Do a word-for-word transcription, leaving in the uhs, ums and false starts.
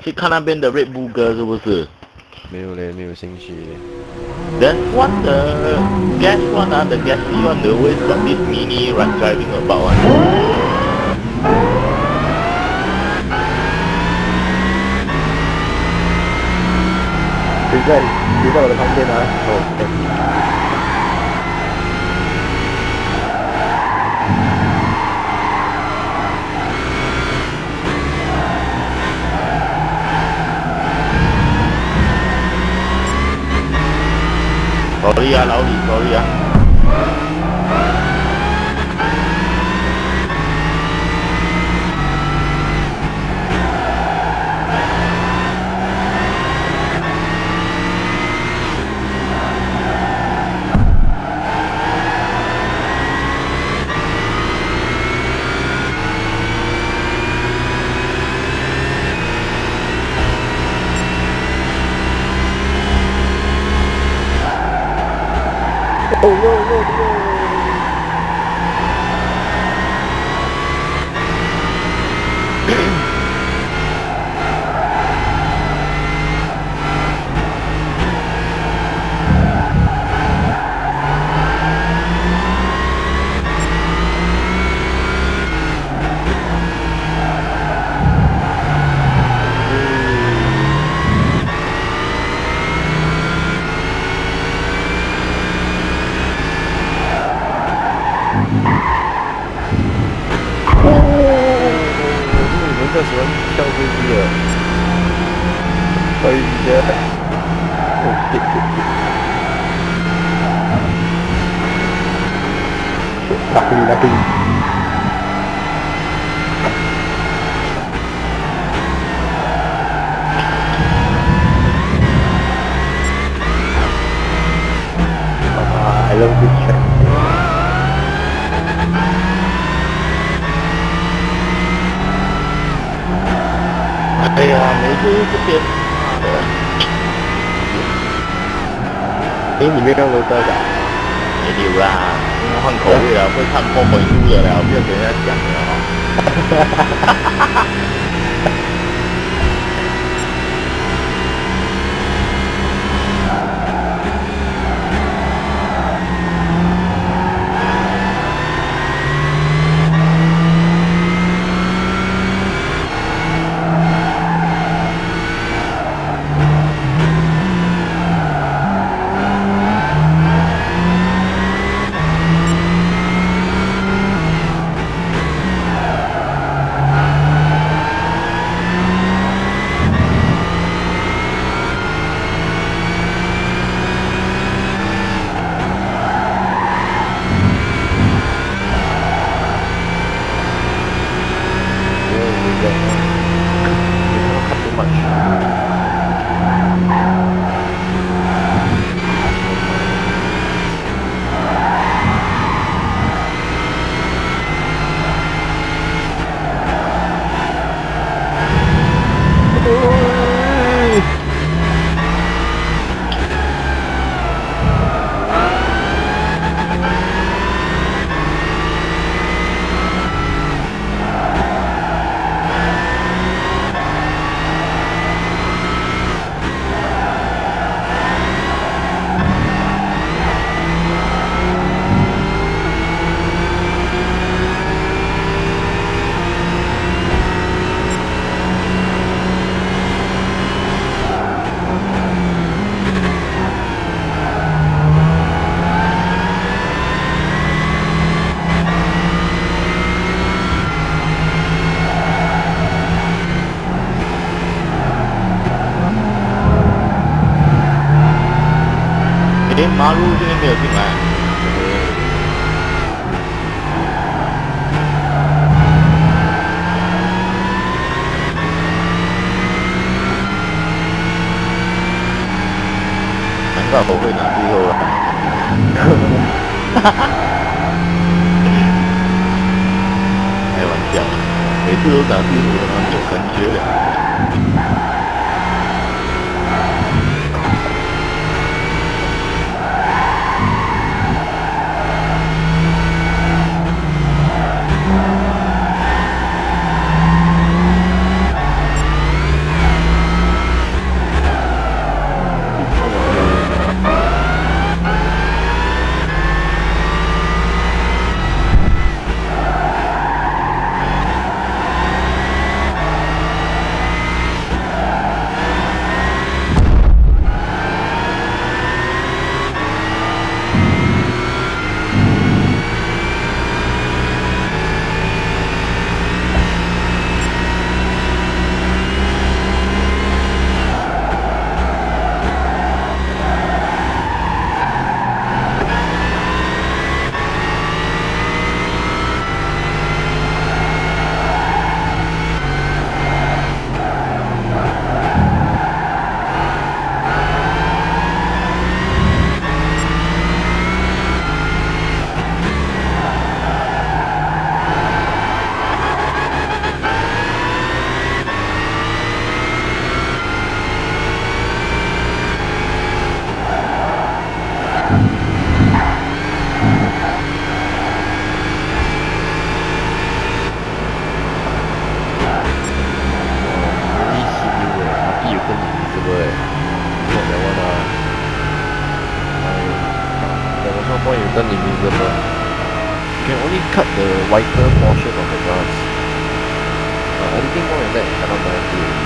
去看那边的 Red Bull 哥是不是？ 没有嘞，没有兴趣。 Then what the gas one 啊，the gassy one they always got this mini right driving about one. 就在就在我的旁边啊！哦。 sorry 啊，老李 sorry 啊。 Oh no no no！ 比较喜欢跳飞机的， 可以直接，哦，对对对，拉可以拉可以。啊 ，I love this track。 哎呀，每次这边，妈的！ 哎，你没看罗德的？ 没有啦，换口味了，会看波本书的了，不要给人家讲了哦。哎，马路今天没有进来。难怪我会拿最后了。开玩笑，每次都拿最后的吗？有感觉了。 turn invisible. You can only cut the whiter portion of the grass. Uh, anything more than that, cannot guarantee.